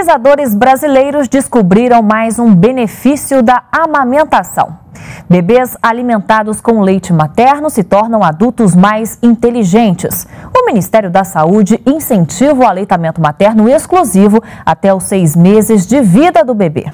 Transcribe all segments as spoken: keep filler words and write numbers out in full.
Pesquisadores brasileiros descobriram mais um benefício da amamentação. Bebês alimentados com leite materno se tornam adultos mais inteligentes. O Ministério da Saúde incentiva o aleitamento materno exclusivo até os seis meses de vida do bebê.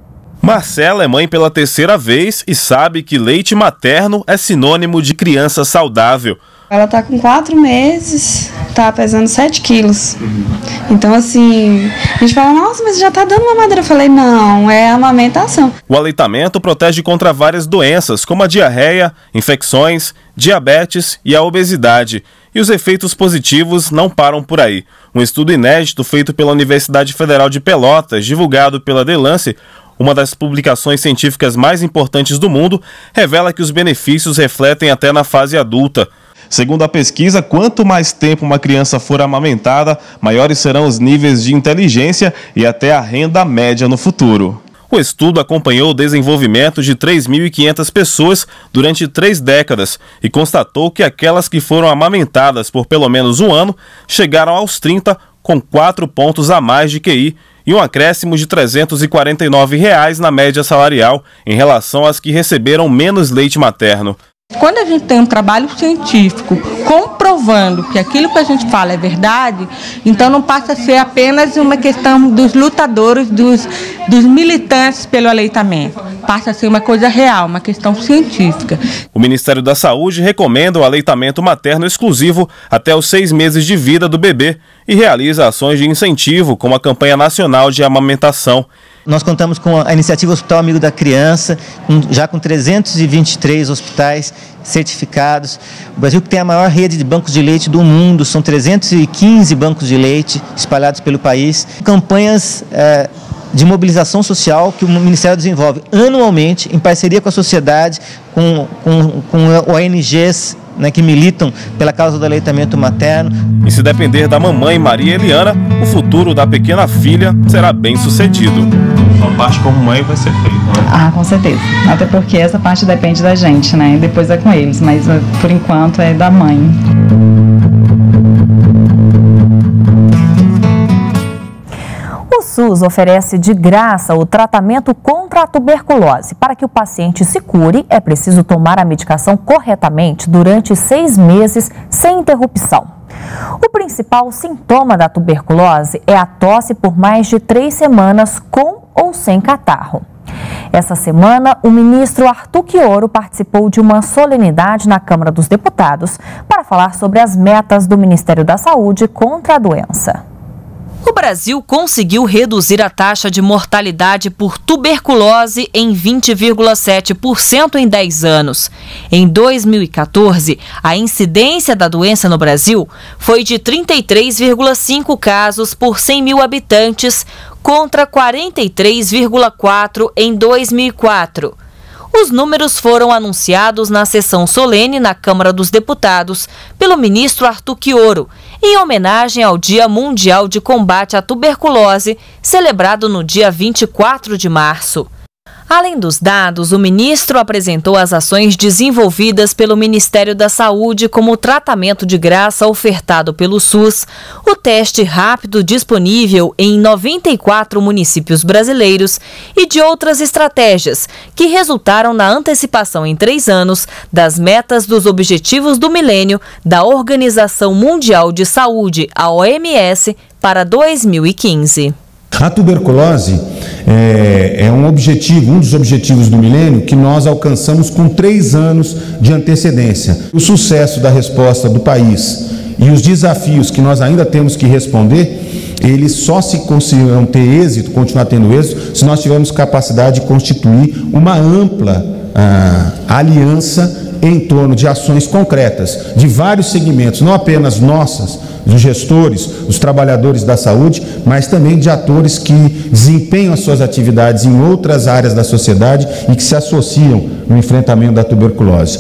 Marcela é mãe pela terceira vez e sabe que leite materno é sinônimo de criança saudável. Ela está com quatro meses, está pesando sete quilos. Então, assim, a gente fala, nossa, mas já está dando mamadeira. Eu falei, não, é amamentação. O aleitamento protege contra várias doenças, como a diarreia, infecções, diabetes e a obesidade. E os efeitos positivos não param por aí. Um estudo inédito feito pela Universidade Federal de Pelotas, divulgado pela The Lancet, uma das publicações científicas mais importantes do mundo, revela que os benefícios refletem até na fase adulta. Segundo a pesquisa, quanto mais tempo uma criança for amamentada, maiores serão os níveis de inteligência e até a renda média no futuro. O estudo acompanhou o desenvolvimento de três mil e quinhentas pessoas durante três décadas e constatou que aquelas que foram amamentadas por pelo menos um ano chegaram aos trinta com quatro pontos a mais de Q I e um acréscimo de trezentos e quarenta e nove reais na média salarial em relação às que receberam menos leite materno. Quando a gente tem um trabalho científico comprovando que aquilo que a gente fala é verdade, então não passa a ser apenas uma questão dos lutadores, dos, dos militantes pelo aleitamento. Passa a ser uma coisa real, uma questão científica. O Ministério da Saúde recomenda o aleitamento materno exclusivo até os seis meses de vida do bebê e realiza ações de incentivo, como a campanha nacional de amamentação. Nós contamos com a iniciativa Hospital Amigo da Criança, já com trezentos e vinte e três hospitais certificados. O Brasil tem a maior rede de bancos de leite do mundo, são trezentos e quinze bancos de leite espalhados pelo país. Campanhas é, de mobilização social que o Ministério desenvolve anualmente, em parceria com a sociedade, com, com, com O N Gs, né, que militam pela causa do aleitamento materno. E se depender da mamãe Maria Eliana, o futuro da pequena filha será bem sucedido. A parte como mãe vai ser feita, né? Ah, com certeza. Até porque essa parte depende da gente, né? Depois é com eles, mas por enquanto é da mãe. O SUS oferece de graça o tratamento contra a tuberculose. Para que o paciente se cure, é preciso tomar a medicação corretamente durante seis meses, sem interrupção. O principal sintoma da tuberculose é a tosse por mais de três semanas com ou sem catarro. Essa semana, o ministro Arthur Quioro participou de uma solenidade na Câmara dos Deputados para falar sobre as metas do Ministério da Saúde contra a doença. O Brasil conseguiu reduzir a taxa de mortalidade por tuberculose em vinte vírgula sete por cento em dez anos. Em dois mil e quatorze, a incidência da doença no Brasil foi de trinta e três vírgula cinco casos por cem mil habitantes, contra quarenta e três vírgula quatro em dois mil e quatro. Os números foram anunciados na sessão solene na Câmara dos Deputados pelo ministro Arthur Quioro, em homenagem ao Dia Mundial de Combate à Tuberculose, celebrado no dia vinte e quatro de março. Além dos dados, o ministro apresentou as ações desenvolvidas pelo Ministério da Saúde, como o tratamento de graça ofertado pelo SUS, o teste rápido disponível em noventa e quatro municípios brasileiros e de outras estratégias que resultaram na antecipação em três anos das metas dos Objetivos do Milênio da Organização Mundial de Saúde, a O M S, para dois mil e quinze. A tuberculose é, é um objetivo, um dos objetivos do milênio que nós alcançamos com três anos de antecedência. O sucesso da resposta do país e os desafios que nós ainda temos que responder, eles só se conseguirão ter êxito, continuar tendo êxito, se nós tivermos capacidade de constituir uma ampla ah, aliança em torno de ações concretas, de vários segmentos, não apenas nossas, dos gestores, dos trabalhadores da saúde, mas também de atores que desempenham as suas atividades em outras áreas da sociedade e que se associam no enfrentamento da tuberculose.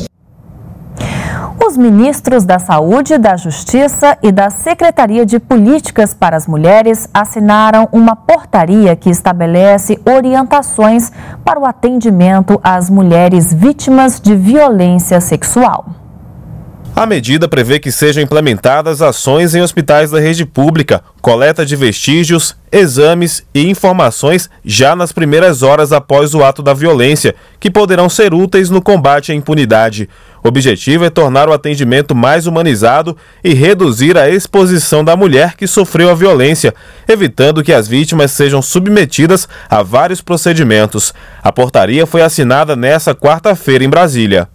Os ministros da Saúde, da Justiça e da Secretaria de Políticas para as Mulheres assinaram uma portaria que estabelece orientações para o atendimento às mulheres vítimas de violência sexual. A medida prevê que sejam implementadas ações em hospitais da rede pública, coleta de vestígios, exames e informações já nas primeiras horas após o ato da violência, que poderão ser úteis no combate à impunidade. O objetivo é tornar o atendimento mais humanizado e reduzir a exposição da mulher que sofreu a violência, evitando que as vítimas sejam submetidas a vários procedimentos. A portaria foi assinada nesta quarta-feira em Brasília.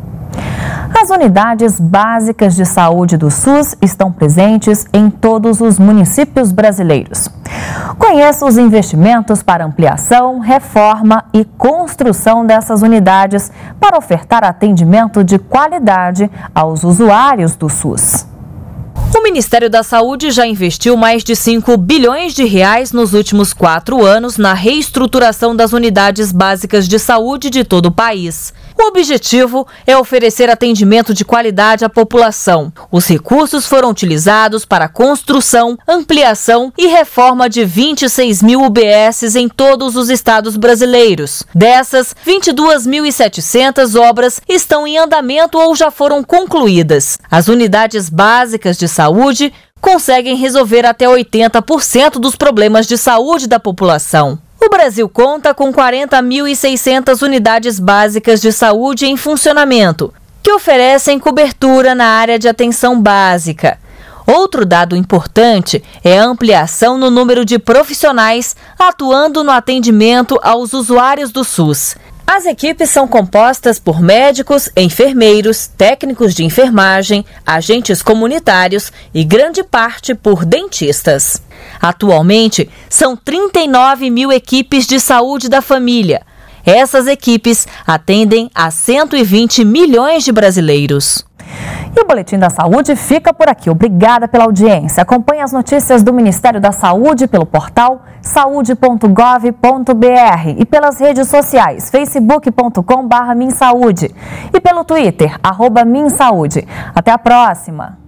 As unidades básicas de saúde do SUS estão presentes em todos os municípios brasileiros. Conheça os investimentos para ampliação, reforma e construção dessas unidades para ofertar atendimento de qualidade aos usuários do SUS. O Ministério da Saúde já investiu mais de cinco bilhões de reais nos últimos quatro anos na reestruturação das unidades básicas de saúde de todo o país. O objetivo é oferecer atendimento de qualidade à população. Os recursos foram utilizados para a construção, ampliação e reforma de vinte e seis mil U B Ss em todos os estados brasileiros. Dessas, vinte e duas mil e setecentas obras estão em andamento ou já foram concluídas. As unidades básicas de saúde conseguem resolver até oitenta por cento dos problemas de saúde da população. O Brasil conta com quarenta mil e seiscentas unidades básicas de saúde em funcionamento, que oferecem cobertura na área de atenção básica. Outro dado importante é a ampliação no número de profissionais atuando no atendimento aos usuários do SUS. As equipes são compostas por médicos, enfermeiros, técnicos de enfermagem, agentes comunitários e grande parte por dentistas. Atualmente, são trinta e nove mil equipes de saúde da família. Essas equipes atendem a cento e vinte milhões de brasileiros. E o Boletim da Saúde fica por aqui. Obrigada pela audiência. Acompanhe as notícias do Ministério da Saúde pelo portal saúde ponto gov ponto br e pelas redes sociais facebook ponto com barra minsaúde e pelo Twitter, arroba minsaúde. Até a próxima!